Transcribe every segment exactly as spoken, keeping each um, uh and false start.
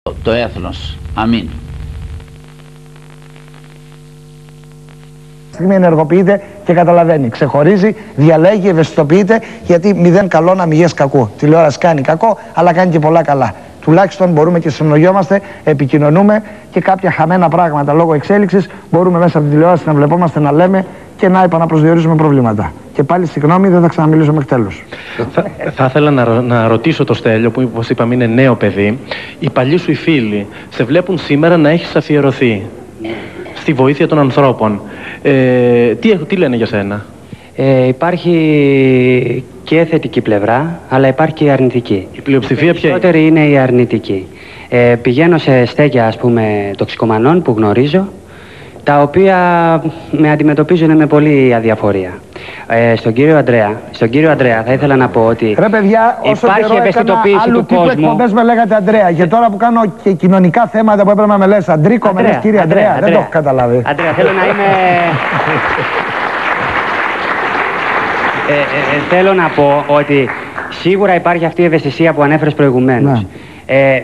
το έθνος. Αμήν. Στιγμή ενεργοποιείται και καταλαβαίνει, ξεχωρίζει, διαλέγει, ευαισθητοποιείται, γιατί μηδέν καλό να μηγές κακού. Τηλεόραση κάνει κακό, αλλά κάνει και πολλά καλά. Τουλάχιστον μπορούμε και συνομιλιόμαστε, επικοινωνούμε και κάποια χαμένα πράγματα λόγω εξέλιξης μπορούμε μέσα από τη τηλεόραση να βλεπόμαστε, να λέμε και να επαναπροσδιορίζουμε προβλήματα. Και πάλι συγγνώμη, δεν θα ξαναμιλήσω μέχρι τέλους. Θα, θα ήθελα να, να ρωτήσω το Στέλιο, που όπως είπαμε είναι νέο παιδί, οι παλιοί σου οι φίλοι σε βλέπουν σήμερα να έχεις αφιερωθεί στη βοήθεια των ανθρώπων. Ε, τι, τι λένε για σένα? Ε, υπάρχει και θετική πλευρά, αλλά υπάρχει και η αρνητική. Η πλειοψηφία ποια είναι? Η περισσότερη είναι η αρνητική. Ε, πηγαίνω σε στέκια, ας πούμε, τοξικομανών που γνωρίζω, τα οποία με αντιμετωπίζουν με πολύ αδιαφορία. Ε, στον κύριο Ανδρέα, στον κύριο Ανδρέα θα ήθελα να πω ότι ρε παιδιά, όσο υπάρχει ευαισθητοποίηση του κόσμου. Άλλου τύπου εκπομπές με λέγατε Ανδρέα, και τώρα που κάνω και κοινωνικά θέματα που έπρεπε να με λες Αντρίκο, με λες κύριε Ανδρέα, Ανδρέα, δεν το έχω καταλάβει. Ανδρέα, θέλω να είμαι... ε, ε, ε, θέλω να πω ότι σίγουρα υπάρχει αυτή η ευαισθησία που ανέφερες προηγουμένως. Ε,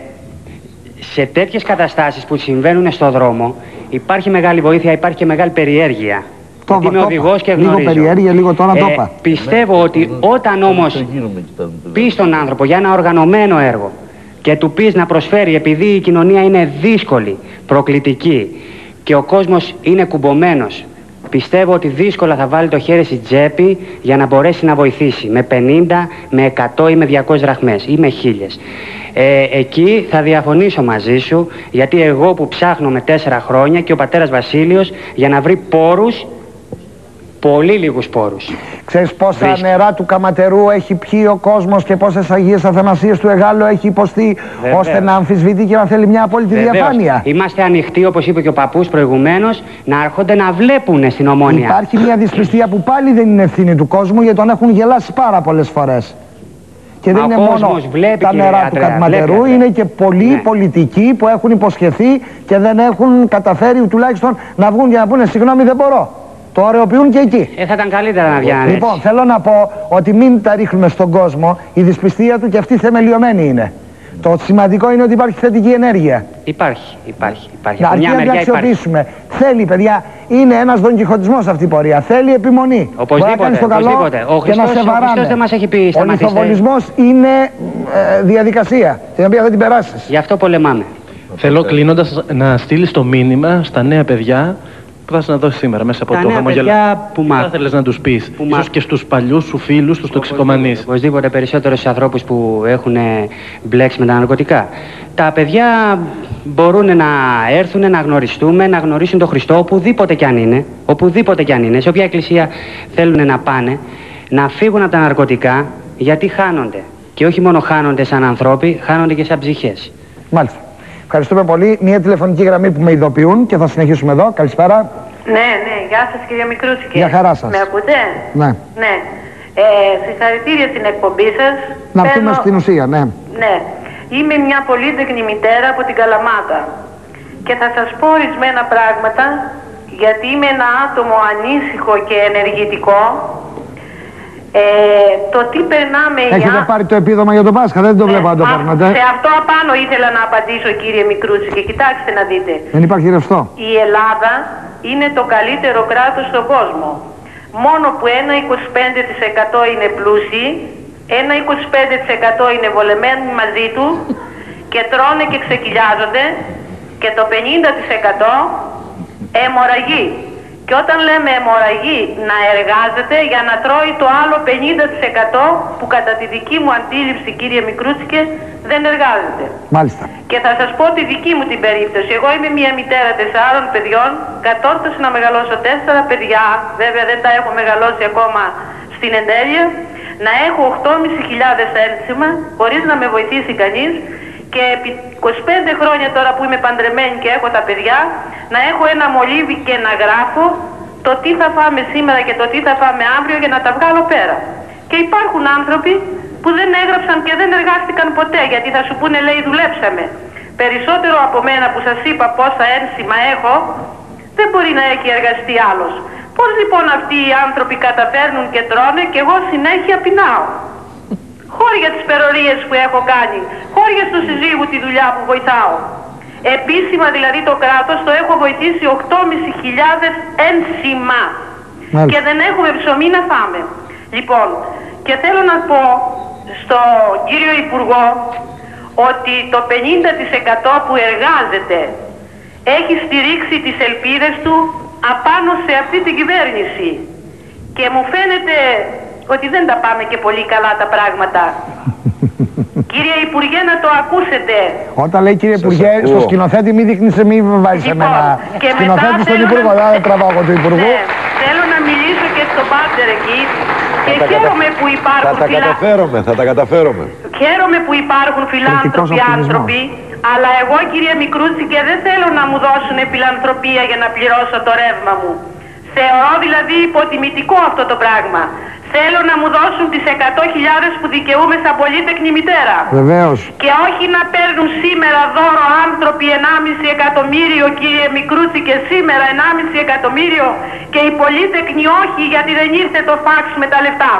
σε τέτοιες καταστάσεις που συμβαίνουν στο δρόμο υπάρχει μεγάλη βοήθεια, υπάρχει και μεγάλη περιέργεια. Το Γιατί είμαι οδηγός και γνωρίζω. Λίγο περιέργεια, λίγο τώρα ε, το είπα. Πιστεύω ότι όταν όμως πεις στον άνθρωπο για ένα οργανωμένο έργο και του πεις να προσφέρει, επειδή η κοινωνία είναι δύσκολη, προκλητική και ο κόσμος είναι κουμπωμένος, πιστεύω ότι δύσκολα θα βάλει το χέρι στη τσέπη για να μπορέσει να βοηθήσει με πενήντα, με εκατό ή με διακόσιες δραχμές ή με χίλιες. Ε, εκεί θα διαφωνήσω μαζί σου, γιατί εγώ που ψάχνω με τέσσερα χρόνια και ο πατέρας Βασίλειος για να βρει πόρους, πολύ λίγους πόρους. Ξέρεις πόσα Βρίσκει. νερά του Καματερού έχει πιει ο κόσμος και πόσες Αγίες Αθανασίες του Εγάλου έχει υποστεί, Βεβαίως. ώστε να αμφισβητεί και να θέλει μια απόλυτη Βεβαίως. διαφάνεια. Είμαστε ανοιχτοί, όπως είπε και ο παππούς προηγουμένως, να έρχονται να βλέπουν στην Ομόνια. Υπάρχει μια δυσπιστία που πάλι δεν είναι ευθύνη του κόσμου, γιατί τον έχουν γελάσει πάρα πολλές φορές. Και δεν Μα είναι ο μόνο κόσμος βλέπει, τα κύριε νερά Άντρεα, του Καματερού, βλέπει, είναι και πολλοί ναι. πολιτικοί που έχουν υποσχεθεί και δεν έχουν καταφέρει τουλάχιστον να βγουν για να πούνε συγγνώμη, δεν μπορώ. Το ωρεοποιούν και εκεί. Ε, θα ήταν καλύτερα να βγαίνουν. Λοιπόν, έτσι. Θέλω να πω ότι μην τα ρίχνουμε στον κόσμο, η δυσπιστία του και αυτή θεμελιωμένη είναι. Το σημαντικό είναι ότι υπάρχει θετική ενέργεια. Υπάρχει, υπάρχει, υπάρχει. Να αρκεί να την αξιοποιήσουμε. Θέλει, παιδιά, είναι ένας δονκιχωτισμός αυτή η πορεία. Θέλει επιμονή. Οπωσδήποτε, μπορεί να κάνεις το καλό οπωσδήποτε. Ο και να Χριστός, σε ο Χριστός βαράνε. δεν μας έχει πει Ο σταματήστε. λιθοβολισμός είναι ε, διαδικασία, την οποία δεν την περάσεις. Γι' αυτό πολεμάμε. Θέλω κλείνοντας να στείλεις το μήνυμα στα νέα παιδιά που θα σας δώσει σήμερα μέσα από Τα το νέα χαμογελά. παιδιά που Τι μάθ- θα θέλεις να τους πεις, που ίσως μάθ- και στους παλιούς σου φίλους, τους τοξικομανείς. Οπωσδήποτε περισσότερους ανθρώπους που έχουν μπλέξει με τα ναρκωτικά. Τα παιδιά μπορούν να έρθουν, να γνωριστούμε, να γνωρίσουν τον Χριστό οπουδήποτε κι αν είναι, οπουδήποτε κι αν είναι, σε όποια εκκλησία θέλουν να πάνε, να φύγουν από τα ναρκωτικά, γιατί χάνονται. Και όχι μόνο χάνονται σαν ανθρώποι, χάνονται και σαν ψυχές. Μάλιστα. Ευχαριστούμε πολύ. Μια τηλεφωνική γραμμή που με ειδοποιούν και θα συνεχίσουμε εδώ. Καλησπέρα. Ναι, ναι, γεια σας κυρία Μικρούτσικη. Γεια χαρά σας. Με ακούτε? Ναι. Ναι. Ε, συγχαρητήρια στην εκπομπή σας. Να έρθουμε Παίρνω- στην ουσία, ναι. Ναι. Είμαι μια πολύτεκνη μητέρα από την Καλαμάτα. Και θα σας πω ορισμένα πράγματα, γιατί είμαι ένα άτομο ανήσυχο και ενεργητικό. Ε, το τι περνάμε οι Έχετε ά- πάρει το επίδομα για το Πάσχα, δεν το Ναι, βλέπω να το μα παίρνετε. σε αυτό απάνω ήθελα να απαντήσω κύριε Μικρούτσικη. Κοιτάξτε να δείτε. Δεν υπάρχει ρευστό. Η Ελλάδα είναι το καλύτερο κράτος στον κόσμο. Μόνο που ένα είκοσι πέντε τοις εκατό είναι πλούσιοι, ένα είκοσι πέντε τοις εκατό είναι βολεμένοι μαζί του και τρώνε και ξεκυλιάζονται και το πενήντα τοις εκατό αιμορραγεί. Και όταν λέμε αιμορραγεί, να εργάζεται για να τρώει το άλλο πενήντα τοις εκατό που κατά τη δική μου αντίληψη κύριε Μικρούτσικε δεν εργάζεται. Μάλιστα. Και θα σας πω τη δική μου την περίπτωση. Εγώ είμαι μια μητέρα τεσσάρων παιδιών, κατόρθωσα να μεγαλώσω τέσσερα παιδιά, βέβαια δεν τα έχω μεγαλώσει ακόμα στην εντέλεια, να έχω οκτώ χιλιάδες πεντακόσια ένσημα, χωρίς να με βοηθήσει κανείς, και επί είκοσι πέντε χρόνια τώρα που είμαι παντρεμένη και έχω τα παιδιά, να έχω ένα μολύβι και να γράφω το τι θα φάμε σήμερα και το τι θα φάμε αύριο για να τα βγάλω πέρα. Και υπάρχουν άνθρωποι που δεν έγραψαν και δεν εργάστηκαν ποτέ, γιατί θα σου πούνε λέει δουλέψαμε. Περισσότερο από μένα που σας είπα πόσα ένσημα έχω, δεν μπορεί να έχει εργαστεί άλλος. Πώς λοιπόν αυτοί οι άνθρωποι καταφέρνουν και τρώνε και εγώ συνέχεια πεινάω. χώρια τις περορίες που έχω κάνει, χώρια στο συζύγου τη δουλειά που βοηθάω. Επίσημα δηλαδή το κράτος το έχω βοηθήσει οκτώ χιλιάδες πεντακόσια ένσημα και δεν έχουμε ψωμί να φάμε. Λοιπόν, και θέλω να πω στον κύριο Υπουργό ότι το πενήντα τοις εκατό που εργάζεται έχει στηρίξει τις ελπίδες του απάνω σε αυτή την κυβέρνηση και μου φαίνεται ότι δεν τα πάμε και πολύ καλά τα πράγματα. Κύριε Υπουργέ, να το ακούσετε. Όταν λέει κύριε Υπουργέ, στο σκηνοθέτη μη δείχνεις, μη βάζεις λοιπόν, εμένα. Σκηνοθέτη στον Υπουργό, να... δεν τραβάω εγώ του Υπουργού. Ναι, θέλω να μιλήσω και στον Πάτερ εκεί και θα χαίρομαι κατα... που υπάρχουν θα τα φιλά... καταφέρομαι, θα τα καταφέρομαι. Χαίρομαι που υπάρχουν φιλάνθρωποι άνθρωποι, αλλά εγώ κύριε Μικρούτσι και δεν θέλω να μου δώσουν φιλανθρωπία για να πληρώσω το ρεύμα μου. Θεωρώ δηλαδή υποτιμητικό αυτό το πράγμα. Θέλω να μου δώσουν τις εκατό χιλιάδες που δικαιούμαι σαν πολύτεκνη μητέρα. Βεβαίως. Και όχι να παίρνουν σήμερα δώρο άνθρωποι ενάμιση εκατομμύριο κύριε Μικρούτσι και σήμερα ενάμιση εκατομμύριο και οι πολύτεκνοι όχι γιατί δεν ήρθε το φάξ με τα λεφτά.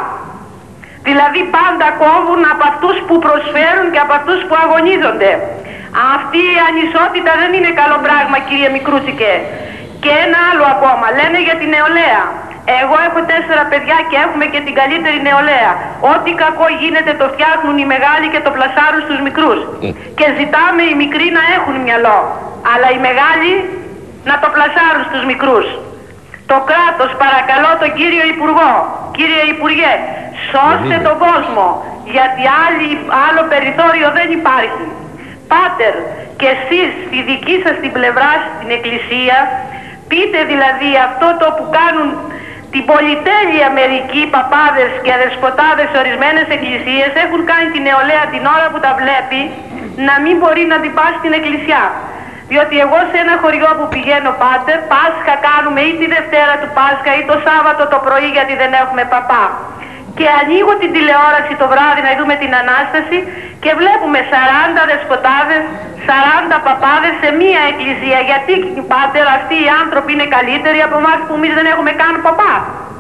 Δηλαδή πάντα κόβουν από αυτούς που προσφέρουν και από αυτούς που αγωνίζονται. Αυτή η ανισότητα δεν είναι καλό πράγμα κύριε Μικρούτσικε. Και ένα άλλο ακόμα, λένε για την νεολαία. Εγώ έχω τέσσερα παιδιά και έχουμε και την καλύτερη νεολαία. Ό,τι κακό γίνεται το φτιάχνουν οι μεγάλοι και το πλασάρουν στους μικρούς. Και ζητάμε οι μικροί να έχουν μυαλό. Αλλά οι μεγάλοι να το πλασάρουν στους μικρούς. Το κράτος παρακαλώ τον κύριο Υπουργό. Κύριε Υπουργέ, σώστε τον κόσμο. Γιατί άλλη, άλλο περιθώριο δεν υπάρχει. Πάτερ, και εσείς στη δική σας την πλευρά στην Εκκλησία, πείτε δηλαδή αυτό το που κάνουν την πολυτέλεια μερικοί παπάδες και αδεσποτάδες σε ορισμένες εκκλησίες, έχουν κάνει την νεολαία την ώρα που τα βλέπει να μην μπορεί να την πάει στην εκκλησιά. Διότι εγώ σε ένα χωριό που πηγαίνω πάτερ, Πάσχα κάνουμε ή τη Δευτέρα του Πάσχα ή το Σάββατο το πρωί γιατί δεν έχουμε παπά. Και ανοίγω την τηλεόραση το βράδυ να δούμε την Ανάσταση και βλέπουμε σαράντα δεσποτάδες, σαράντα παπάδες σε μία εκκλησία. Γιατί πάτερ αυτοί οι άνθρωποι είναι καλύτεροι από εμάς που εμείς δεν έχουμε καν παπά.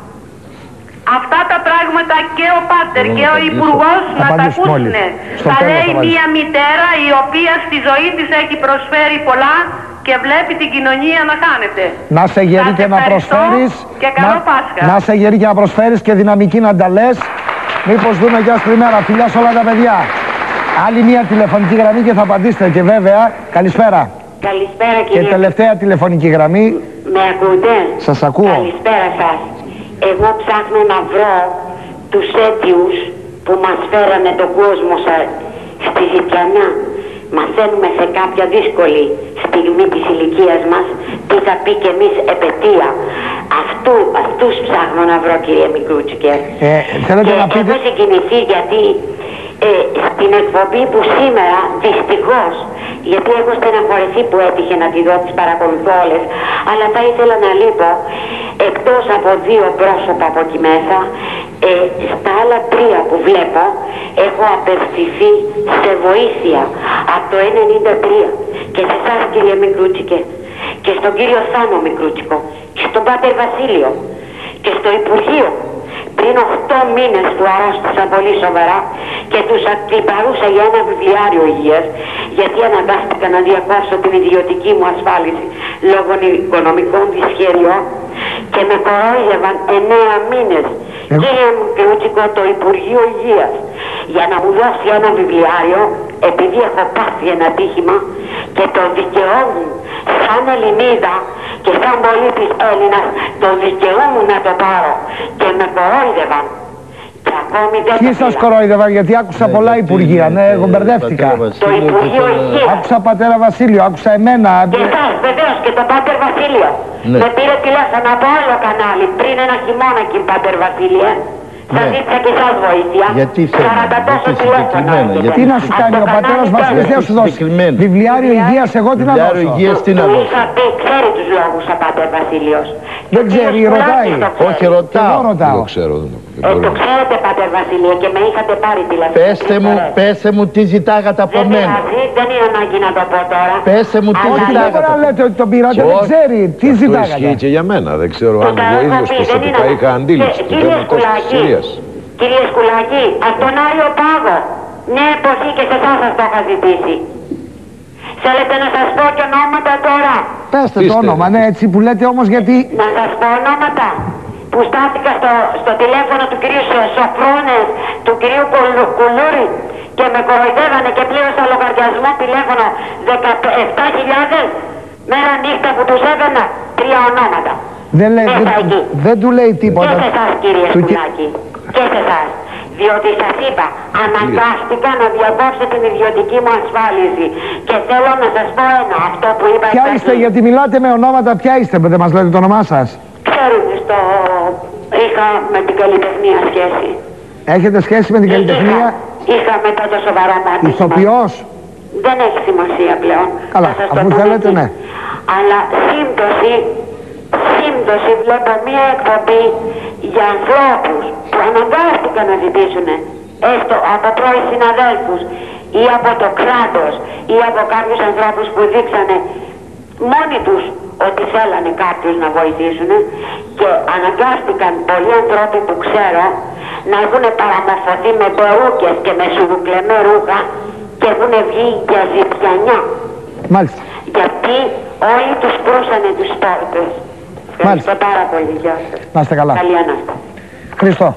Αυτά τα πράγματα και ο πάτερ και ο υπουργός να τα ακούσουν. Τα λέει μία μητέρα η οποία στη ζωή της έχει προσφέρει πολλά και βλέπει την κοινωνία να χάνεται. Να σε γερή και να προσφέρεις. Και καλό να, Πάσχα. να σε γερή και να προσφέρεις και δυναμική να τα λες. Μήπως δούμε κι άσπρη μέρα. Φιλιά σε όλα τα παιδιά. Άλλη μία τηλεφωνική γραμμή και θα απαντήσετε. Και βέβαια, καλησπέρα. Καλησπέρα κύριε. Και τελευταία τηλεφωνική γραμμή. Με ακούτε? Σας ακούω. Καλησπέρα σας. Εγώ ψάχνω να βρω τους αίτιους που μας φέρανε τον κόσμο στη Ζητιανιά. Μαθαίνουμε σε κάποια δύσκολη στιγμή της ηλικίας μας τι θα πει και εμείς επαιτία. Αυτού, αυτούς ψάχνω να βρω κύριε Μικρούτσικε. Ε, θέλετε και να πείτε... έχω συγκινηθεί γιατί ε, στην εκπομπή που σήμερα δυστυχώς, γιατί έχω στεναχωρηθεί που έτυχε να τη δω, τις παρακολουθώ όλες, αλλά θα ήθελα να λείπω εκτός από δύο πρόσωπα από εκεί μέσα, ε, στα άλλα τρία που βλέπω έχω απευθυνθεί σε βοήθεια από το ενενήντα τρία και σε εσάς κύριε Μικρούτσικε και στον κύριο Θάνο Μικρούτσικο και στον Πάτερ Βασίλειο και στο Υπουργείο. Πριν οχτώ μήνες του αρρώστησα πολύ σοβαρά και τους αντιπαρούσα για ένα βιβλιάριο υγείας γιατί αναγκάστηκα να διακόψω την ιδιωτική μου ασφάλιση λόγω οικονομικών δυσχεριών και με κορόιδευαν εννέα μήνες. Ε... Κύριε Μικρούτσικο, το Υπουργείο Υγείας για να μου δώσει ένα βιβλιάριο επειδή έχω πάθει ένα τύχημα και το δικαιόμουν σαν Ελληνίδα και σαν πολίτης Έλληνας το δικαιούμουν να το πάρω και με κορόιδευαν. Και ακόμη δεν Ποιοι σας κορόιδευαν, γιατί άκουσα ναι, πολλά γιατί, υπουργεία, ναι, εγώ ε, μπερδεύτηκα. Το Υπουργείο Υγείας. Άκουσα πατέρα Βασίλειο, άκουσα εμένα. Και εσάς βεβαίως και τον Πάτερ Βασίλειο. Ναι. Με πήρε τηλέφωνο από άλλο κανάλι πριν ένα χειμώνα κύριε Πάτερ Βασίλειο. Σας Ναι. ζήτησα και εσάς βοήθεια. Γιατί σαράντα τόσο τηλέφωνα. Τι να σου κάνει ο πατέρας Βασίλης, τι να σου δώσει. Βιβλιάριο υγείας, εγώ τι να δώσω. Βιβλιάριο υγείας τι να Του δώσω. είχα πει, ξέρει τους λόγους ο Πάτερ Βασίλειος. Δεν ξέρει, ρωτάει. Όχι, ρωτάω. Εγώ ρωτάω. Δεν το ξέρω. Ε, το ξέρετε Πάτερ Βασίλειο και με είχατε πάρει τηλέφωνο. Πέστε μου, πέστε μου τι ζητάγατε από Δεν μένα. πειράζει, δεν είναι ανάγκη να το πω τώρα. Πέστε μου τι Αλλά Όχι, δεν ζητάγατε. μπορεί να λέτε ότι τον πειράτε, δεν Όχι. ξέρει. Τι Αυτό ζητάγατε. ισχύει και για μένα. Δεν ξέρω Το αν τα εγώ έχω ίδιος πει, δεν προσωπικά είναι- είχα αντίληψη Και, του κύριε θέματος της Σκουλάκη, Συρίας. Κύριε Σκουλάκη, από τον Άριο Πάγο. Μια εποχή και σε εσάς σας το είχα ζητήσει. Θέλετε να σας πω και ονόματα τώρα? Πέστε το όνομα, ναι, έτσι που λέτε όμως γιατί... Να σας πω ονόματα που στάθηκα στο, στο τηλέφωνο του κυρίου Σοφρόνες, του κυρίου Κουλούρη και με κοροϊδεύανε και πλήρωσα λογαριασμό τηλέφωνο δεκαεπτά χιλιάδες μέρα νύχτα που τους έδωνα τρία ονόματα. Δεν, λέει, δεν, δεν του λέει τίποτα. Και σε εσάς κύριε Σκουλάκη, και σε εσάς. Διότι σας είπα, αναγκάστηκα να διακόψω την ιδιωτική μου ασφάλιση. Και θέλω να σας πω ένα, αυτό που είπα... Ποια είστε, γιατί μιλάτε με ονόματα, ποια είστε, δεν μας λέτε το όνομά σας? Ξέρετε, στο... είχα με την καλλιτεχνία σχέση. Έχετε σχέση με την καλλιτεχνία? Είχα, είχα μετά το σοβαρό μάτι. Ηθοποιός? Δεν έχει σημασία πλέον. Καλά, αφού θέλετε, ναι. Αλλά σύμπτωση, σύμπτωση βλέπω μία εκπομπή για ανθρώπους που αναγκάστηκαν να ζητήσουν έστω από πρώην συναδέλφους ή από το κράτος ή από κάποιους ανθρώπους που δείξανε μόνοι τους ότι θέλανε κάποιους να βοηθήσουν και αναγκάστηκαν πολλοί ανθρώποι που ξέρω να έχουν παραμορφωθεί με περούκες και με σουρουκλεμέ ρούχα και έχουν βγει για ζητιανιά. Μάλιστα. Γιατί όλοι τους κρούσανε τους πόρτες. Ευχαριστώ πάρα πολύ. Γεια σας. Να είστε καλά. Καλή Ανάσταση. Χριστό.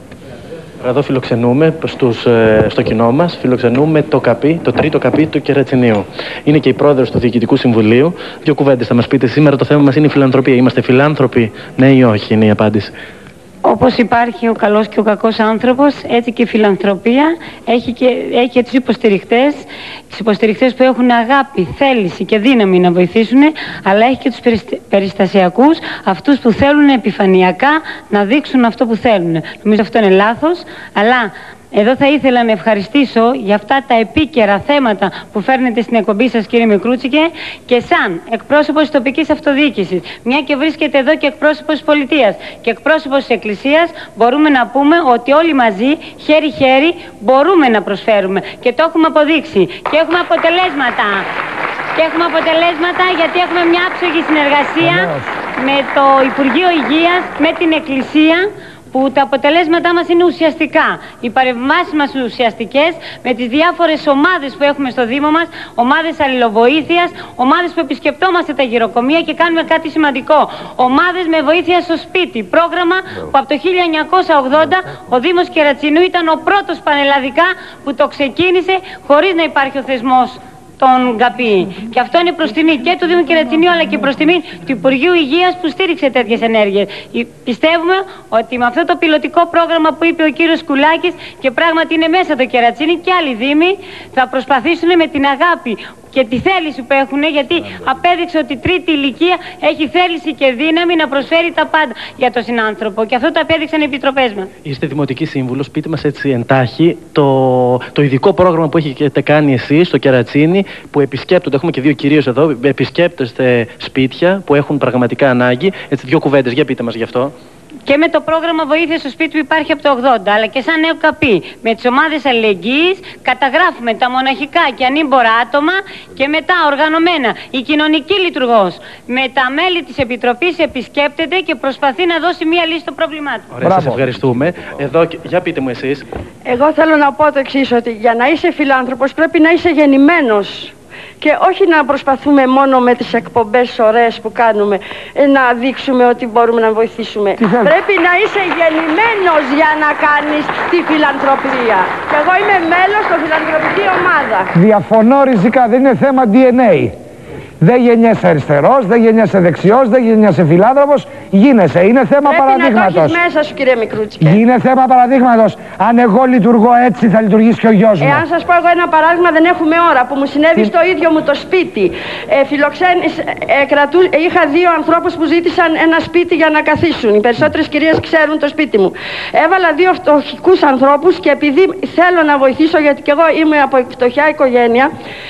Εδώ φιλοξενούμε στους, στο κοινό μας, φιλοξενούμε το ΚΑΠΗ, το τρίτο ΚΑΠΗ του Κερατσινίου. Είναι και η πρόεδρος του Διοικητικού Συμβουλίου. Δύο κουβέντες θα μας πείτε. Σήμερα το θέμα μας είναι η φιλανθρωπία. Είμαστε φιλάνθρωποι, ναι ή όχι, είναι η απάντηση. Όπως υπάρχει ο καλός και ο κακός άνθρωπος, έτσι και η φιλανθρωπία έχει και, έχει και τους υποστηριχτές, τους υποστηριχτές που έχουν αγάπη, θέληση και δύναμη να βοηθήσουν, αλλά έχει και τους περιστασιακούς, αυτούς που θέλουν επιφανειακά να δείξουν αυτό που θέλουν. Νομίζω αυτό είναι λάθος, αλλά εδώ θα ήθελα να ευχαριστήσω για αυτά τα επίκαιρα θέματα που φέρνετε στην εκπομπή σας, κύριε Μικρούτσικε, και σαν εκπρόσωπος της τοπικής αυτοδιοίκησης, μια και βρίσκεται εδώ και εκπρόσωπος της πολιτείας και εκπρόσωπος της εκκλησίας, μπορούμε να πούμε ότι όλοι μαζί, χέρι-χέρι, μπορούμε να προσφέρουμε και το έχουμε αποδείξει και έχουμε αποτελέσματα. Και έχουμε αποτελέσματα γιατί έχουμε μια άψογη συνεργασία με το Υπουργείο Υγείας, με την Εκκλησία, που τα αποτελέσματά μας είναι ουσιαστικά. Οι παρεμβάσεις μας είναι ουσιαστικές με τις διάφορες ομάδες που έχουμε στο Δήμο μας, ομάδες αλληλοβοήθειας, ομάδες που επισκεπτόμαστε τα γυροκομεία και κάνουμε κάτι σημαντικό. Ομάδες με βοήθεια στο σπίτι. Πρόγραμμα που από το χίλια εννιακόσια ογδόντα ο Δήμος Κερατσινού ήταν ο πρώτος πανελλαδικά που το ξεκίνησε χωρίς να υπάρχει ο θεσμός τον ΚΑΠΗ. Και αυτό είναι προς τιμή και του Δήμου Κερατσινίου αλλά και προς τιμή του Υπουργείου Υγείας που στήριξε τέτοιες ενέργειες. Πιστεύουμε ότι με αυτό το πιλωτικό πρόγραμμα που είπε ο κύριος Σκουλάκης και πράγματι είναι μέσα το Κερατσίνι και άλλοι δήμοι θα προσπαθήσουν με την αγάπη και τη θέληση που έχουν, γιατί απέδειξε ότι η τρίτη ηλικία έχει θέληση και δύναμη να προσφέρει τα πάντα για τον συνάνθρωπο. Και αυτό το απέδειξαν οι επιτροπές μας. Είστε δημοτική σύμβουλος, πείτε μας έτσι εντάχει το, το ειδικό πρόγραμμα που έχετε κάνει εσείς στο Κερατσίνι, που επισκέπτονται, έχουμε και δύο κυρίως εδώ, επισκέπτεστε σπίτια που έχουν πραγματικά ανάγκη. Έτσι, δύο κουβέντες, για πείτε μας γι' αυτό. Και με το πρόγραμμα βοήθεια στο σπίτι που υπάρχει από το ογδόντα, αλλά και σαν νέο ΚΑΠΗ, με τις ομάδες αλληλεγγύης, καταγράφουμε τα μοναχικά και ανήμπορα άτομα και μετά οργανωμένα η κοινωνική λειτουργός με τα μέλη της Επιτροπής επισκέπτεται και προσπαθεί να δώσει μία λύση στο πρόβλημά του. Ωραία, σας ευχαριστούμε. Εδώ, για πείτε μου εσείς. Εγώ θέλω να πω το εξής, ότι για να είσαι φιλάνθρωπος πρέπει να είσαι γεννημένος. Και όχι να προσπαθούμε μόνο με τις εκπομπές ωραίες που κάνουμε να δείξουμε ότι μπορούμε να βοηθήσουμε. Πρέπει να είσαι γεννημένος για να κάνεις τη φιλανθρωπία. Και εγώ είμαι μέλος στο φιλανθρωπική ομάδα. Διαφωνώ ριζικά, δεν είναι θέμα ντι εν έι. Δεν γεννιέσαι αριστερός, δεν γεννιέσαι δεξιός, δεν γεννιέσαι φιλάνθρωπος, γίνεσαι. Είναι θέμα Πρέπει παραδείγματος. Πρέπει να το έχεις μέσα σου, κύριε Μικρούτσικε. Είναι θέμα παραδείγματος. Αν εγώ λειτουργώ έτσι, θα λειτουργήσει και ο γιος μου. Εάν σας πω εγώ ένα παράδειγμα, δεν έχουμε ώρα, που μου συνέβη στο ίδιο μου το σπίτι. Ε, φιλοξένης, ε, κρατού, ε, είχα δύο ανθρώπους που ζήτησαν ένα σπίτι για να καθίσουν. Οι περισσότερες κυρίες ξέρουν το σπίτι μου. Έβαλα δύο φτωχικούς ανθρώπους και επειδή θέλω να βοηθήσω, γιατί κι εγώ είμαι από φτωχιά οικογένεια.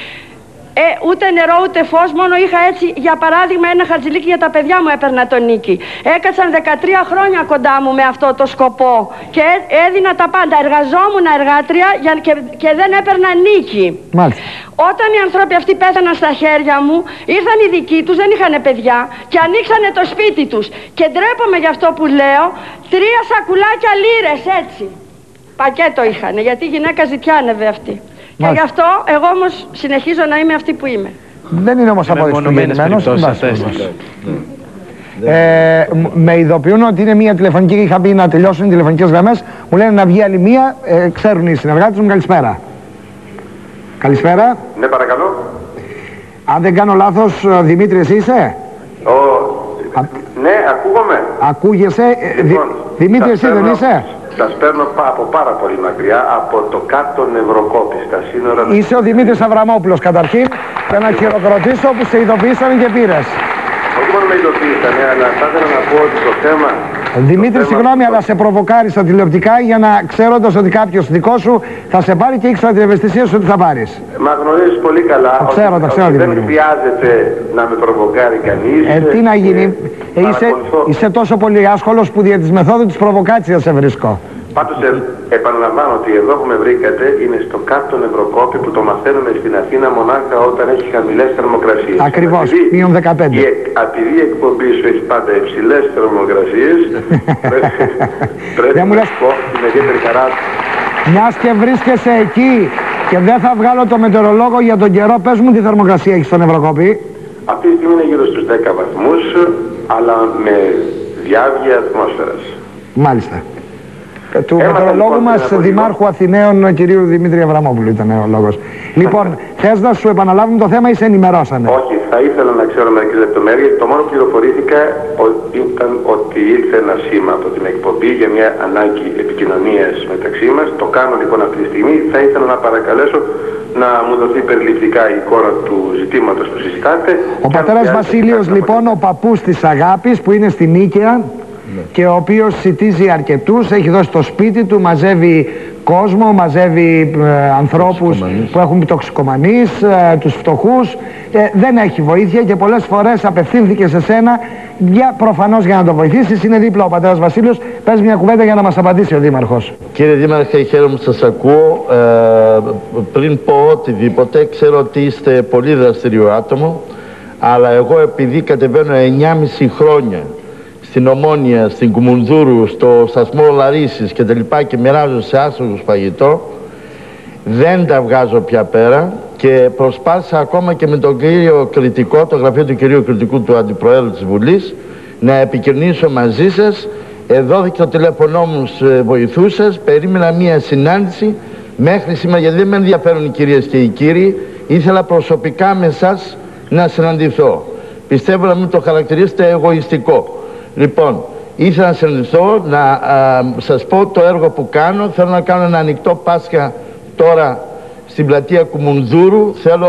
Ε, ούτε νερό ούτε φως, μόνο είχα έτσι για παράδειγμα ένα χαρτζηλίκι για τα παιδιά μου έπαιρνα τον νίκη. Έκατσαν δεκατρία χρόνια κοντά μου με αυτό το σκοπό και έδινα τα πάντα. Εργαζόμουν εργάτρια για, και, και δεν έπαιρνα νίκη. Μάλιστα. Όταν οι άνθρωποι αυτοί πέθαναν στα χέρια μου, ήρθαν οι δικοί τους, δεν είχαν παιδιά και ανοίξανε το σπίτι τους. Και ντρέπομαι γι' αυτό που λέω, τρία σακουλάκια λίρες έτσι. Πακέτο είχαν, γιατί η γυναίκα ζητιάνευε αυτή. Και γι' αυτό εγώ όμως συνεχίζω να είμαι αυτή που είμαι. Δεν είναι όμως απόδειξη του γεννημένος. Ε, με ειδοποιούν ότι είναι μια τηλεφωνική, είχα πει να τελειώσουν οι τηλεφωνικές γραμμές. Μου λένε να βγει άλλη μία, ε, ξέρουν οι συνεργάτες μου. Καλησπέρα. Καλησπέρα. Ναι, παρακαλώ. Αν δεν κάνω λάθος, Δημήτρη, εσύ είσαι? Ο... Α... Ναι, ακούγομαι. Ακούγεσαι. Λοιπόν, Δη... Δημήτρη, εσύ παίρνω... δεν είσαι? Σας παίρνω από πάρα πολύ μακριά, από το κάτω Νευροκόπη, στα σύνορα... Είσαι ο Δημήτρης Αβραμόπουλος καταρχήν, και να χειροκροτήσω που σε ειδοποιήσανε και πήρες. Όχι μόνο με ειδοποιήσανε, αλλά θα ήθελα να πω ότι το θέμα... Δημήτρη, συγγνώμη, αλλά σε προβοκάρισα τηλεοπτικά για να ξέροντας ότι κάποιος δικό σου θα σε πάρει και ήξερα την ευαισθησία σου ότι θα πάρεις. Μα γνωρίζεις πολύ καλά το ξέρω, ότι, το ξέρω, ότι δεν χρειάζεται να με προβοκάρει κανείς. Ε, τι να γίνει, ε, είσαι, είσαι τόσο πολύ άσχολος που δια της μεθόδου της προβοκάτσιας σε βρίσκω. Πάντως ε, επαναλαμβάνω ότι εδώ που με βρήκατε είναι στο κάτω Νευροκόπη που το μαθαίνουμε στην Αθήνα μονάχα όταν έχει χαμηλές θερμοκρασίες. Ακριβώς, μείον δεκαπέντε. Η, επειδή η εκπομπή σου έχει πάντα υψηλές θερμοκρασίες, πρέπει να λες... πω την ιδιαίτερη χαρά. Μιας και βρίσκεσαι εκεί και δεν θα βγάλω το μετεωρολόγο για τον καιρό, πες μου τι θερμοκρασία έχει στο Νευροκόπη. Αυτή τη στιγμή είναι γύρω στους δέκα βαθμούς, αλλά με διάβγεια ατμόσφαιρας. Μάλιστα. Του μετεωρολόγου μας, Δημάρχου Αθηναίων, κυρίου Δημήτρη Αβραμόπουλου ήταν ο λόγος. Λοιπόν, θες να σου επαναλάβουμε το θέμα ή σε ενημερώσανε? Όχι, θα ήθελα να ξέρω μερικές λεπτομέρειες. Το μόνο που πληροφορήθηκα ήταν ότι ήρθε ένα σήμα από την εκπομπή για μια ανάγκη επικοινωνίας μεταξύ μας. Το κάνω λοιπόν αυτή τη στιγμή. Θα ήθελα να παρακαλέσω να μου δοθεί περιληπτικά η εικόνα του ζητήματος που συζητάτε. Ο πατέρας Βασίλειος λοιπόν, ο παππούς της Αγάπης που είναι στη Νίκαια, ναι, και ο οποίος σιτίζει αρκετούς, έχει δώσει το σπίτι του, μαζεύει κόσμο, μαζεύει ε, ανθρώπους που έχουν τοξικομανείς, ε, τους φτωχούς, ε, δεν έχει βοήθεια και πολλές φορές απευθύνθηκε σε σένα για, προφανώς για να το βοηθήσεις. Είναι δίπλα ο πατέρας Βασίλειος. Πες μια κουβέντα για να μας απαντήσει ο Δήμαρχος. Κύριε Δήμαρχε, χαίρομαι που σας ακούω. Ε, πριν πω οτιδήποτε, ξέρω ότι είστε πολύ δραστηριό άτομο, αλλά εγώ επειδή κατεβαίνω εννιάμιση χρόνια στην Ομόνια, στην Κουμουνδούρου, στο σταθμό Λαρίσης και τα λοιπά και μοιράζω σε άσχολους φαγητό, δεν τα βγάζω πια πέρα και προσπάθησα ακόμα και με τον κύριο Κρητικό, το γραφείο του κυρίου Κρητικού, του Αντιπροέδρου της Βουλής, να επικοινωνήσω μαζί σας. Εδώ και το τηλέφωνό μου βοηθούσας, περίμενα μία συνάντηση μέχρι σήμερα, γιατί δεν με ενδιαφέρουν οι κυρίες και οι κύριοι, ήθελα προσωπικά με εσάς να συναντηθώ. Πιστεύω να μην το χαρακτηρίσετε εγωιστικό. Λοιπόν, ήθελα να συναντηθώ, να α, σας πω το έργο που κάνω. Θέλω να κάνω ένα ανοιχτό Πάσχα τώρα στην πλατεία Κουμουνδούρου. Θέλω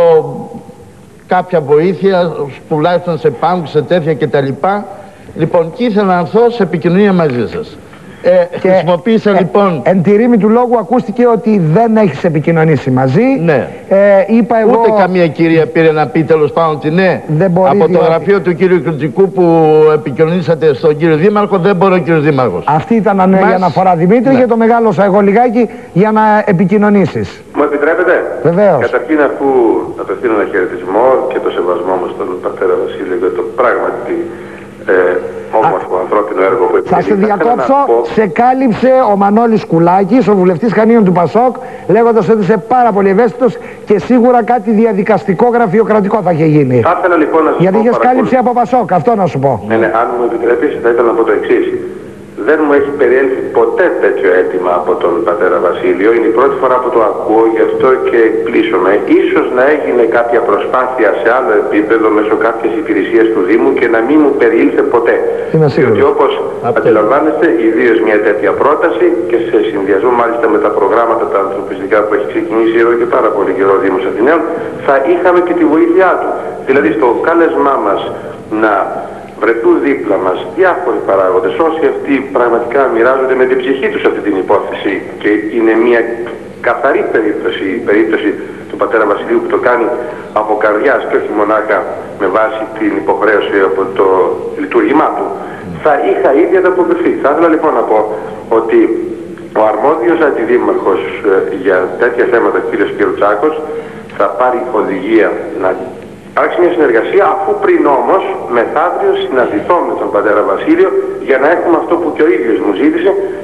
κάποια βοήθεια, τουλάχιστον σε πάγκους, σε τέτοια κτλ. Λοιπόν, και ήθελα να έρθω σε επικοινωνία μαζί σας. Ε, και χρησιμοποίησα ε, λοιπόν... Εν τη ρήμη του λόγου ακούστηκε ότι δεν έχεις επικοινωνήσει μαζί. Ναι. Ε, είπα εγώ... Ούτε καμία κυρία πήρε να πει τέλος πάντων ότι ναι. Δεν μπορεί, από διότι... το γραφείο του κύριου Κρητικού που επικοινωνήσατε στον κύριο Δήμαρχο, δεν μπορεί ο κύριος Δήμαρχος. Αυτή ήταν Μας... η αναφορά, Δημήτρη, ναι, και το μεγάλωσα εγώ λιγάκι για να επικοινωνήσεις. Μου επιτρέπετε? Βεβαίως. Καταρχήν, αφού απευθύνω ένα χαιρετισμό και το σεβασμό μου στον πατέρα Βασίλειο για το πράγματι ε, όμορφο ανθρώπινο έργο που θα σε διακόψω, πω... σε κάλυψε ο Μανώλης Κουλάκης, ο βουλευτής Χανίων του Πασόκ, λέγοντας ότι είσαι πάρα πολύ ευαίσθητος και σίγουρα κάτι διαδικαστικό γραφειοκρατικό θα είχε γίνει. Θα ήθελα λοιπόν να σας Γιατί πω είχες παρακολου... κάλυψη από Πασόκ, αυτό να σου πω. Ναι, ναι, αν μου επιτρέπεις, θα ήθελα να πω το εξής. Δεν μου έχει περιέλθει ποτέ τέτοιο αίτημα από τον πατέρα Βασίλειο. Είναι η πρώτη φορά που το ακούω, γι' αυτό και εκπλήσωμαι. Ίσως να έγινε κάποια προσπάθεια σε άλλο επίπεδο μέσω κάποιες υπηρεσίες του Δήμου και να μην μου περιήλθε ποτέ. Διότι όπως αντιλαμβάνεστε, ιδίως μια τέτοια πρόταση και σε συνδυασμό μάλιστα με τα προγράμματα τα ανθρωπιστικά που έχει ξεκινήσει εδώ και πάρα πολύ καιρό ο Δήμος Αθηναίων, θα είχαμε και τη βοήθειά του. Δηλαδή στο κάλεσμά μας να βρεθούν δίπλα μας διάφοροι παράγοντες, όσοι αυτοί πραγματικά μοιράζονται με την ψυχή τους αυτή την υπόθεση και είναι μια καθαρή περίπτωση, η περίπτωση του πατέρα Βασιλείου που το κάνει από καρδιάς και όχι μονάχα με βάση την υποχρέωση από το λειτουργήμά του, θα είχα ήδη ανταποκριθεί. Θα ήθελα λοιπόν να πω ότι ο αρμόδιος αντιδήμαρχος για τέτοια θέματα, κ. Κυρουτσάκος, θα πάρει οδηγία να υπάρξει μια συνεργασία, αφού πριν όμως μεθαύριο συναντηθώ με τον πατέρα Βασίλειο για να έχουμε αυτό που και ο ίδιος μου ζήτησε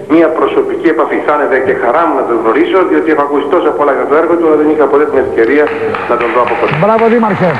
μια προσωπική επαφή. Θα είναι δε και χαρά μου να τον γνωρίσω, διότι έχω ακούσει τόσα πολλά για το έργο του, αλλά δεν είχα ποτέ την ευκαιρία να τον δω από κοντά. Μπράβο, Δήμαρχε.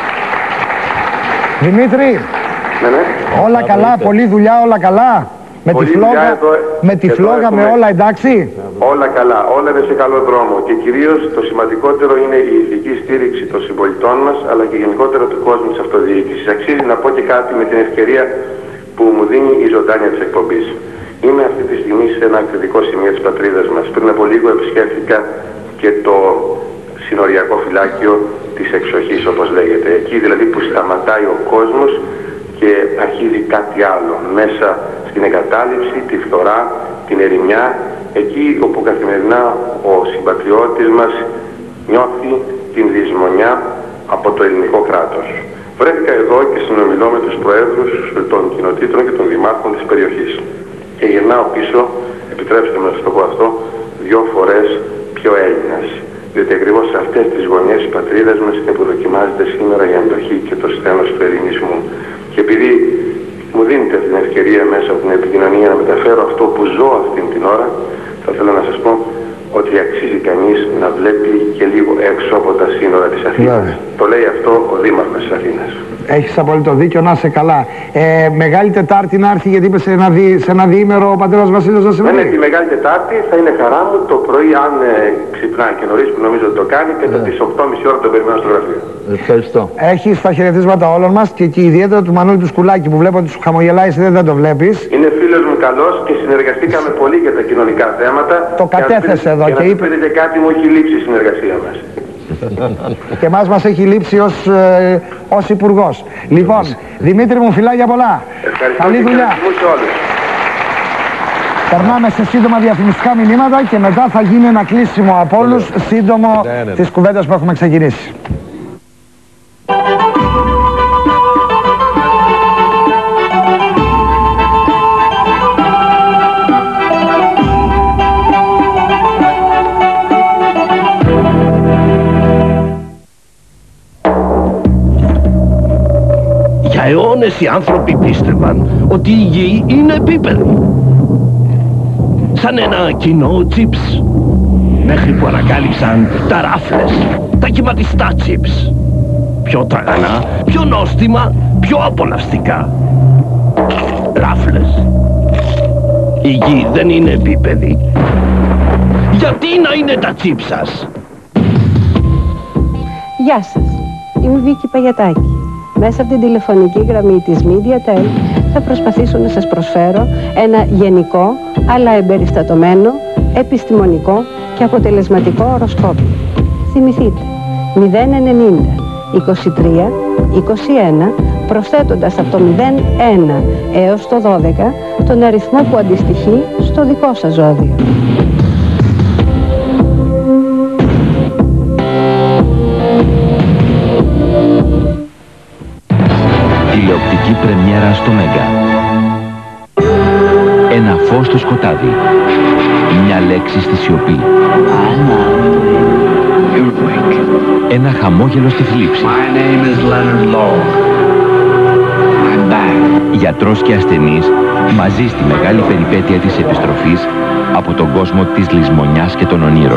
Δημήτρη, ναι, ναι. όλα καλά, πολλή δουλειά, όλα καλά. Με Πολύ τη φλόγα, εδώ, με, τη φλόγα έχουμε... με όλα εντάξει. Όλα καλά, όλα είναι σε καλό δρόμο και κυρίως το σημαντικότερο είναι η ηθική στήριξη των συμπολιτών μας αλλά και γενικότερα του κόσμου της αυτοδιοίκησης. Αξίζει να πω και κάτι με την ευκαιρία που μου δίνει η ζωντάνια της εκπομπής. Είμαι αυτή τη στιγμή σε ένα κριτικό σημείο της πατρίδας μας. Πριν από λίγο επισκέφθηκα και το συνοριακό φυλάκιο της εξοχής όπως λέγεται. Εκεί δηλαδή που σταματάει ο κόσμος και αρχίζει κάτι άλλο μέσα στην εγκατάλειψη, τη φθορά, την ερημιά, εκεί όπου καθημερινά ο συμπατριώτης μας νιώθει την δυσμονιά από το ελληνικό κράτος. Βρέθηκα εδώ και συνομιλώ με τους προέδρους των κοινοτήτων και των δημάρχων της περιοχής. Και γυρνάω πίσω, επιτρέψτε μου να σας το πω αυτό, δυο φορές πιο Έλληνας. Διότι ακριβώς σε αυτές τις γωνιές της πατρίδας μας είναι που δοκιμάζεται σήμερα η αντοχή και το στένος του ελληνισμού. Και επειδή μου δίνετε την ευκαιρία μέσα από την επικοινωνία να μεταφέρω αυτό που ζω αυτή την ώρα, θα ήθελα να σας πω ότι αξίζει κανείς να βλέπει και λίγο έξω από τα σύνορα της Αθήνας. Yeah. Το λέει αυτό ο Δήμαρχος της Αθήνας. Έχεις απόλυτο δίκιο, να είσαι καλά. Ε, Μεγάλη Τετάρτη να έρθει, γιατί είπε σε ένα, δι, σε ένα διήμερο ο πατέρας Βασίλειος να συμβαίνει. Ναι, τη Μεγάλη Τετάρτη θα είναι χαρά μου το πρωί, αν ε, ξυπνάει και νωρίς, που νομίζω ότι το κάνει, και yeah. τις οκτώ και μισή ώρα τον περιμένω στο γραφείο. Ευχαριστώ. Έχεις τα χαιρετίσματα όλων μας και, και ιδιαίτερα του Μανώλη του Σκουλάκη που βλέπω ότι σου χαμογελάει, εσύ δεν το βλέπεις. Είναι φίλος μου καλός και συνεργαστήκαμε πολύ για τα κοινωνικά θέματα. Το κατέθεσε εδώ και, και είπε. Και κάτι μου έχει λείψει η συνεργασία μας. Και εμάς μας έχει λείψει ως, ε, ως υπουργός. Λοιπόν, Δημήτρη μου, φιλάκια πολλά. Ευχαριστώ. Καλή δουλειά. Σε όλους. Περνάμε σε σύντομα διαφημιστικά μηνύματα και μετά θα γίνει ένα κλείσιμο από όλους σύντομο ναι, ναι, ναι. της κουβέντας που έχουμε ξεκινήσει. Για αιώνες οι άνθρωποι πίστευαν ότι η γη είναι επίπεδη. Σαν ένα κοινό τσίπς. Μέχρι που ανακάλυψαν τα ράφλες, τα κυματιστά τσίπς. Πιο τραγανά, πιο νόστιμα, πιο απολαυστικά. Ράφλες. Η γη δεν είναι επίπεδη. Γιατί να είναι τα τσίπς σας? Γεια σας. Είμαι Βίκη Παγιατάκη. Μέσα από την τηλεφωνική γραμμή της MediaTel θα προσπαθήσω να σας προσφέρω ένα γενικό αλλά εμπεριστατωμένο, επιστημονικό και αποτελεσματικό οροσκόπιο. Θυμηθείτε, μηδέν ενενήντα είκοσι τρία είκοσι ένα, προσθέτοντας από το μηδέν ένα έως το δώδεκα τον αριθμό που αντιστοιχεί στο δικό σας ζώδιο. Τηλεοπτική πρεμιέρα στο Μέγκα. Ένα φως στο σκοτάδι. Μια λέξη στη σιωπή. Ένα χαμόγελο στη θλίψη. Γιατρός και ασθενής μαζί στη μεγάλη περιπέτεια της επιστροφής από τον κόσμο της λησμονιάς και των ονείρων.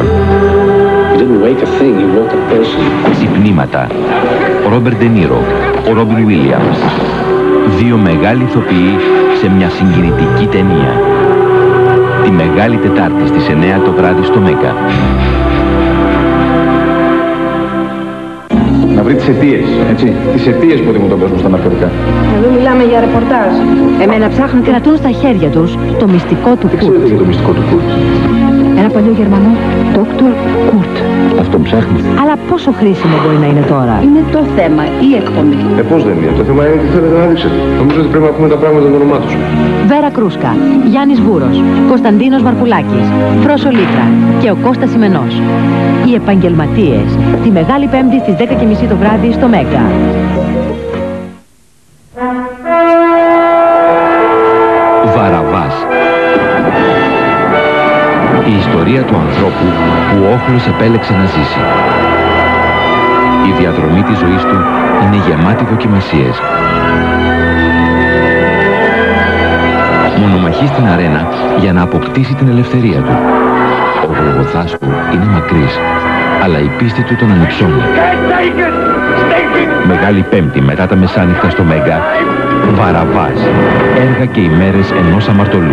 Ξυπνήματα. Ο Ρόμπερτ Ντε Νίρο, ο Ρόμπιν Βίλιαμς. Δύο μεγάλοι ηθοποιοί σε μια συγκινητική ταινία. Τη Μεγάλη Τετάρτη στις εννιά το βράδυ στο Μέγκα. Να βρει τις αιτίες, έτσι. Τις αιτίες που οδηγούν τον κόσμο στα ναρκωτικά. Εδώ μιλάμε για ρεπορτάζ. Εμένα ψάχνουν, κρατούν στα χέρια τους το μυστικό του Κουρτ. Ξέρετε για το μυστικό του Κουρτ? Ένα παλιό Γερμανό, Δόκτωρ Κουρτ. Αυτό ψάχνει. Αλλά πόσο χρήσιμο μπορεί να είναι τώρα? Είναι το θέμα, η εκπομπή. Ε, πώς δεν είναι. Το θέμα είναι τι θέλετε να δείξετε. Νομίζω ότι πρέπει να πούμε τα πράγματα με το όνομά τους. Βέρα Κρούσκα, Γιάννης Βούρος, Κωνσταντίνος Βαρκουλάκης, Φρόσο Λίτρα και ο Κώστας Σημενός. Οι επαγγελματίες, τη Μεγάλη Πέμπτη στις δέκα και μισή το βράδυ στο Μέγκα. Βαραβάς. Η ιστορία του ανθρώπου που ο όχλος επέλεξε να ζήσει. Η διαδρομή της ζωής του είναι γεμάτη δοκιμασίες. μονομαχεί στην αρένα για να αποκτήσει την ελευθερία του. Ο Γολγοθάς του είναι μακρύς, αλλά η πίστη του τον ανυψώνει. Μεγάλη Πέμπτη μετά τα μεσάνυχτα στο Μέγκα, Βαραβάς, έργα και ημέρες ενός αμαρτωλού.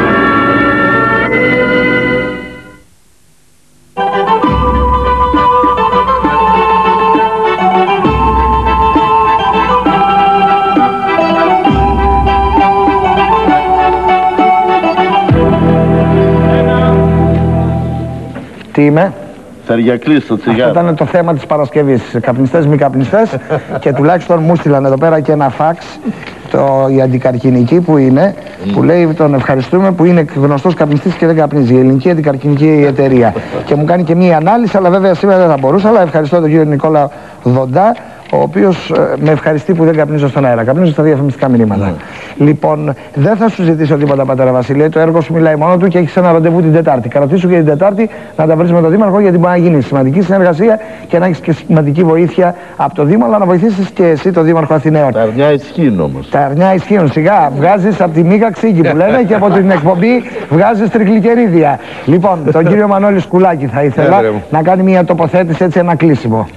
Τι είμαι? Θεριακλής στο τσιγάρο. Αυτό ήταν το θέμα της Παρασκευής. Καπνιστές, μη καπνιστές. Και τουλάχιστον μου στείλαν εδώ πέρα και ένα φαξ, το, η αντικαρκινική που είναι, mm. που λέει τον ευχαριστούμε που είναι γνωστός καπνιστής και δεν καπνίζει. Η ελληνική αντικαρκινική εταιρεία. Και μου κάνει και μία ανάλυση, αλλά βέβαια σήμερα δεν θα μπορούσα. Αλλά ευχαριστώ τον κύριο Νικόλα Δοντά, ο οποίος ε, με ευχαριστεί που δεν καπνίζω στον αέρα. Καπνίζω στα διαφημιστικά μηνύματα. Mm. Λοιπόν, δεν θα σου ζητήσω τίποτα, πατέρα Βασίλη. Το έργο σου μιλάει μόνο του και έχεις ένα ραντεβού την Τετάρτη. Κρατήσου και την Τετάρτη να τα βρεις με τον Δήμαρχο, γιατί μπορεί να γίνει σημαντική συνεργασία και να έχεις και σημαντική βοήθεια από το Δήμο, αλλά να βοηθήσεις και εσύ τον Δήμαρχο Αθηναίων. Τα αρνιά ισχύουν όμως. Τα αρνιά ισχύουν. Σιγά, βγάζεις από τη μίγα ξύγκη που λένε και από την εκπομπή βγάζεις τρικλικερίδια. Λοιπόν, τον κύριο Μανώλη Σκουλάκη θα ήθελα να κάνει μια τοποθέτηση, έτσι, ένα κλείσιμο.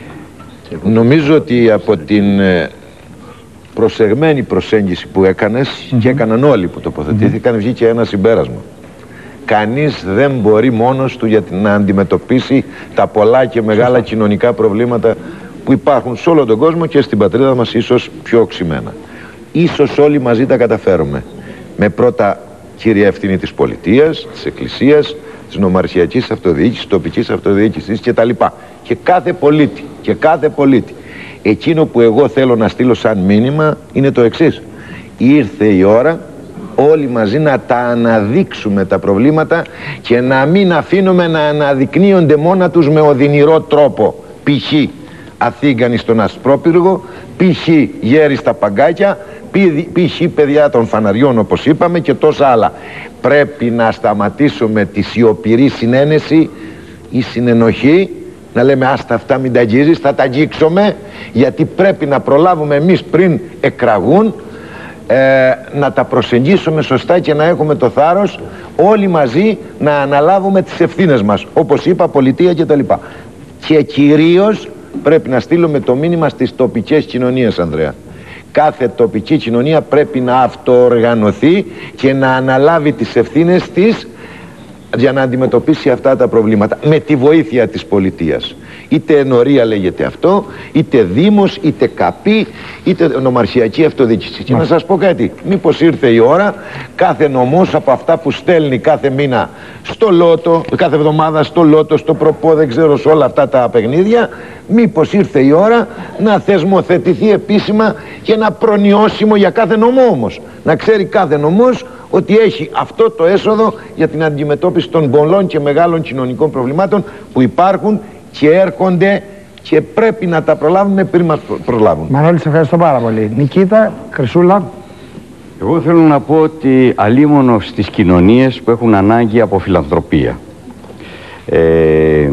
Νομίζω ότι από την προσεγμένη προσέγγιση που έκανες mm-hmm. και έκαναν όλοι που τοποθετήθηκαν, mm-hmm. βγήκε ένα συμπέρασμα. Κανείς δεν μπορεί μόνος του για να αντιμετωπίσει τα πολλά και μεγάλα Σωστά. κοινωνικά προβλήματα που υπάρχουν σε όλο τον κόσμο και στην πατρίδα μας ίσως πιο οξυμένα. Ίσως όλοι μαζί τα καταφέρουμε. Με πρώτα κύρια ευθύνη της πολιτείας, της εκκλησίας, της νομαρχιακής αυτοδιοίκησης, τοπικής αυτοδιοίκησης κτλ. Και κάθε πολίτη, και κάθε πολίτη. Εκείνο που εγώ θέλω να στείλω σαν μήνυμα είναι το εξής. Ήρθε η ώρα όλοι μαζί να τα αναδείξουμε τα προβλήματα και να μην αφήνουμε να αναδεικνύονται μόνα τους με οδυνηρό τρόπο. Π.χ. Αθήγανοι στον Ασπρόπυργο, π.χ. γέροι στα παγκάκια, π.χ. παιδιά των φαναριών όπως είπαμε και τόσα άλλα. Πρέπει να σταματήσουμε τη σιωπηρή συνένεση ή συνενοχή, να λέμε άστα αυτά μην τα αγγίζεις, θα τα αγγίξουμε, γιατί πρέπει να προλάβουμε εμείς πριν εκραγούν, ε, να τα προσεγγίσουμε σωστά και να έχουμε το θάρρος όλοι μαζί να αναλάβουμε τις ευθύνες μας, όπως είπα, πολιτεία κτλ. Και κυρίως πρέπει να στείλουμε το μήνυμα στις τοπικές κοινωνίες, Ανδρέα. Κάθε τοπική κοινωνία πρέπει να αυτοοργανωθεί και να αναλάβει τις ευθύνες της για να αντιμετωπίσει αυτά τα προβλήματα με τη βοήθεια της πολιτείας. Είτε ενορία λέγεται αυτό, είτε δήμος, είτε καπή, είτε νομαρχιακή αυτοδιοίκηση. Και να σας πω κάτι, μήπως ήρθε η ώρα κάθε νομός από αυτά που στέλνει κάθε μήνα στο Λότο, κάθε εβδομάδα στο Λότο, στο Προπό, δεν ξέρω, σε όλα αυτά τα παιχνίδια, μήπως ήρθε η ώρα να θεσμοθετηθεί επίσημα και ένα προνοιώσιμο για κάθε νομό όμως. Να ξέρει κάθε νομός ότι έχει αυτό το έσοδο για την αντιμετώπιση των πολλών και μεγάλων κοινωνικών προβλημάτων που υπάρχουν και έρχονται και πρέπει να τα προλάβουμε πριν μας προλάβουν. Μανώλη, σε ευχαριστώ πάρα πολύ. Νικήτα, Χρυσούλα. Εγώ θέλω να πω ότι αλίμονο στις κοινωνίες που έχουν ανάγκη από φιλανθρωπία. Ε,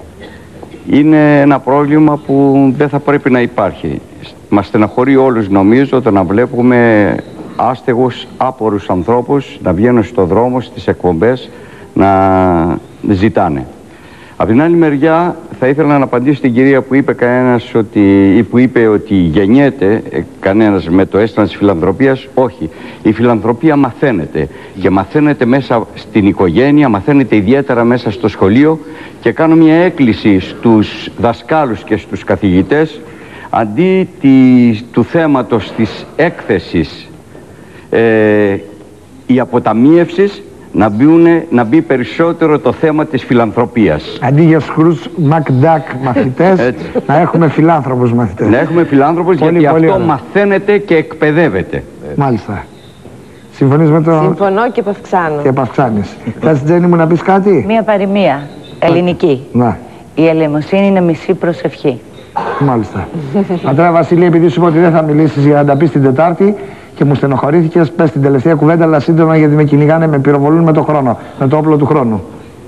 είναι ένα πρόβλημα που δεν θα πρέπει να υπάρχει. Μας στεναχωρεί όλους, νομίζω, το να βλέπουμε άστεγους, άπορους ανθρώπους να βγαίνουν στο δρόμο, στις εκπομπές, να ζητάνε. Από την άλλη μεριά θα ήθελα να απαντήσω στην κυρία που είπε κανένας ότι, ή που είπε ότι γεννιέται κανένας με το αίσθημα της φιλανθρωπίας. Όχι. Η φιλανθρωπία μαθαίνεται και μαθαίνεται μέσα στην οικογένεια, μαθαίνεται ιδιαίτερα μέσα στο σχολείο, και κάνω μια έκκληση στους δασκάλους και στους καθηγητές, αντί τη, του θέματος της έκθεσης ε, η αποταμίευσης, να, μπουνε, να μπει περισσότερο το θέμα της φιλανθρωπίας. Αντί για Σκρούτζ Μακντάκ μαθητές, να έχουμε φιλάνθρωπους μαθητές. Να έχουμε φιλάνθρωπους, πολύ, γιατί πολύ αυτό ωραία. μαθαίνεται και εκπαιδεύεται. Μάλιστα. Συμφωνείς με το... Συμφωνώ και επαυξάνω. Και επαυξάνεις. Θες, Τζέννη μου, να πεις κάτι? Μία παροιμία, ελληνική. Να. Η ελεημοσύνη είναι μισή προσευχή. Μάλιστα. Πατέρα Βασίλη, επειδή σου είπα ότι δεν θα μιλήσεις για να τα πεις την Τετάρτη και μου στενοχωρήθηκες, πες την τελευταία κουβέντα, αλλά σύντομα, γιατί με κυνηγάνε, με πυροβολούν με το χρόνο, με το όπλο του χρόνου.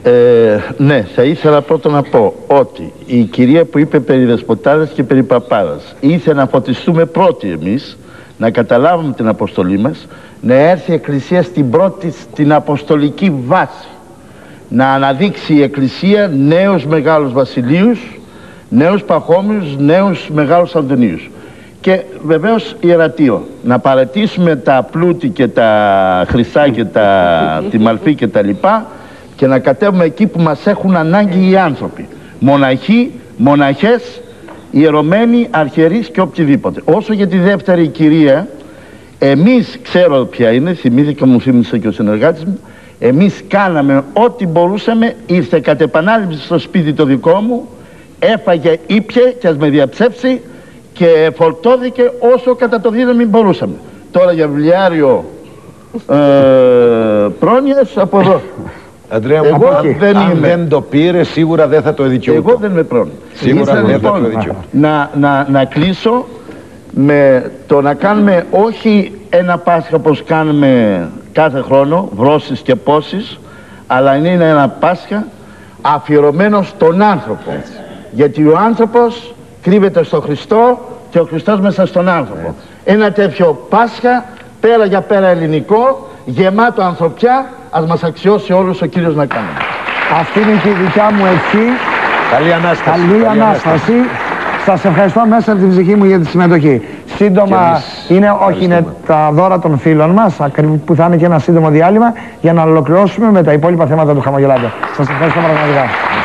Ε, ναι, θα ήθελα πρώτα να πω ότι η κυρία που είπε περί δεσποτάδας και περί παπάδας, ήθελε να φωτιστούμε πρώτοι εμείς, να καταλάβουμε την αποστολή μας, να έρθει η Εκκλησία στην πρώτη, στην αποστολική βάση, να αναδείξει η Εκκλησία νέους μεγάλους βασιλείους, νέους παχώμιους, νέους μεγάλους Αντωνίους. Και βεβαίως ιερατείο, να παρατήσουμε τα πλούτη και τα χρυσά και τα, τη μαλφή και τα λοιπά, και να κατέβουμε εκεί που μας έχουν ανάγκη οι άνθρωποι. Μοναχοί, μοναχές, ιερωμένοι, αρχιερείς και οποιοδήποτε. Όσο για τη δεύτερη κυρία, εμείς, ξέρω ποια είναι, θυμήθηκα, μου θύμισε και ο συνεργάτης μου, εμείς κάναμε ό,τι μπορούσαμε, ήρθε κατ' επανάληψη στο σπίτι το δικό μου, έφαγε, ήπιε και ας με διαψεύσει και φορτώθηκε όσο κατά το δύναμη μπορούσαμε. Τώρα για βιβλιάριο ε, πρόνοιας από εδώ. Αντρέα, εγώ αν, δεν, αν είμαι. δεν το πήρε, σίγουρα δεν θα το δικαιούτο. Εγώ δεν με πρόνοια. Σίγουρα δεν λοιπόν, θα το δικαιούτο. Να, να, να κλείσω με το να κάνουμε όχι ένα Πάσχα όπως κάνουμε κάθε χρόνο, βρώσεις και πόσεις, αλλά είναι ένα Πάσχα αφιερωμένο στον άνθρωπο. Έτσι. Γιατί ο άνθρωπος κρύβεται στο Χριστό και ο Χριστός μέσα στον άνθρωπο. Έτσι. Ένα τέτοιο Πάσχα, πέρα για πέρα ελληνικό, γεμάτο ανθρωπιά, ας μας αξιώσει όλους ο Κύριος να κάνουμε. Αυτή είναι και η δικιά μου ευχή. Καλή Ανάσταση. Καλή, Καλή Ανάσταση. Σας ευχαριστώ μέσα από την ψυχή μου για τη συμμετοχή. Σύντομα είναι, όχι είναι τα δώρα των φίλων μας, που θα είναι και ένα σύντομο διάλειμμα για να ολοκληρώσουμε με τα υπόλοιπα θέματα του Χαμογελάτε. Σας ευχαριστώ πραγματικά.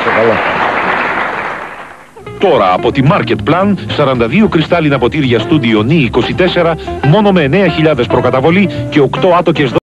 Τώρα από τη Market Plan, σαράντα δύο κρυστάλλινα ποτήρια Studio Ni είκοσι τέσσερα, μόνο με εννέα χιλιάδες προκαταβολή και οκτώ άτοκες